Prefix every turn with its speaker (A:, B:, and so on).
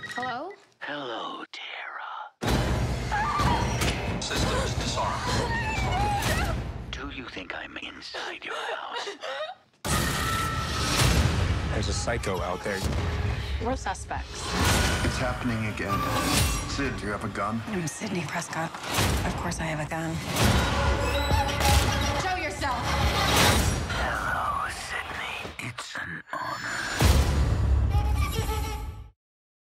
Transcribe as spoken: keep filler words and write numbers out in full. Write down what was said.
A: Hello?
B: Hello, Tara. Systems disarmed. Do you think I'm inside your house?
C: There's a psycho out there.
A: We're suspects.
D: It's happening again. Sid, do you have a gun?
E: I'm Sydney Prescott. Of course I have a gun.